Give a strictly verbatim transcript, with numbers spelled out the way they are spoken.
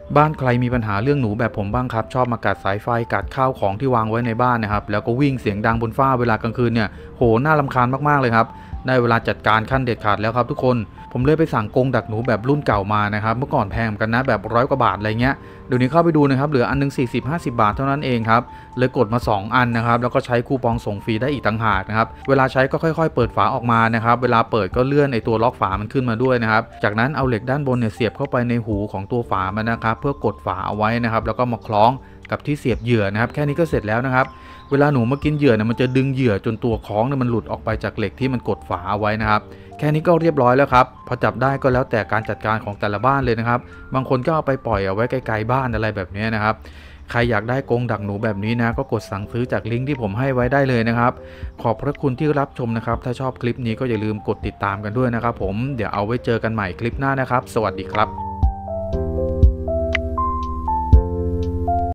บ้านใครมีปัญหาเรื่องหนูแบบผมบ้างครับชอบมากัดสายไฟกัดข้าวของที่วางไว้ในบ้านนะครับแล้วก็วิ่งเสียงดังบนฟ้าเวลากลางคืนเนี่ยโหน่ารำคาญมากๆเลยครับได้เวลาจัดการขั้นเด็ดขาดแล้วครับทุกคนผมเลยไปสั่งกรงดักหนูแบบรุ่นเก่ามานะครับเมื่อก่อนแพงกันนะแบบร้อยกว่าบาทอะไรเงี้ยเดี๋ยวนี้เข้าไปดูนะครับเหลืออันนึงสี่สิบ ห้าสิบบาทเท่านั้นเองครับเลยกดมาสองอันนะครับแล้วก็ใช้คูปองส่งฟรีได้อีกต่างหากนะครับเวลาใช้ก็ค่อยๆเปิดฝาออกมานะครับเวลาเปิดก็เลื่อนไอตัวล็อกฝามันขึ้นมาด้วยนะครับจากนั้นเอาเหล็กด้านบนเนี่ยเสียบเข้าไปในหูของตัวฝามันนะครับเพื่อกดฝาเอาไว้นะครับแล้วก็มาคล้องกับที่เสียบเหยื่อนะครับแค่นี้ก็เสร็จแล้วนะครับเวลาหนูมากินเหยื่อเนี่ยมันจะดึงเหยื่อจนตัวคล้องเนี่ยมันหลุดออกไปจากเหล็กที่มันกดฝาเอาไว้นะครับแค่นี้ก็เรียบร้อยแล้วครับพอจับได้ก็แล้วแต่การจัดการของแต่ละบ้านเลยนะครับบางคนก็เอาไปปล่อยเอาไว้ไกลๆบ้านอะไรแบบนี้นะครับใครอยากได้กรงดักหนูแบบนี้นะก็กดสั่งซื้อจากลิงก์ที่ผมให้ไว้ได้เลยนะครับขอบพระคุณที่รับชมนะครับถ้าชอบคลิปนี้ก็อย่าลืมกดติดตามกันด้วยนะครับผมเดี๋ยวเอาไว้เจอกันใหม่คลิปหน้านะครับสวัสดีครับ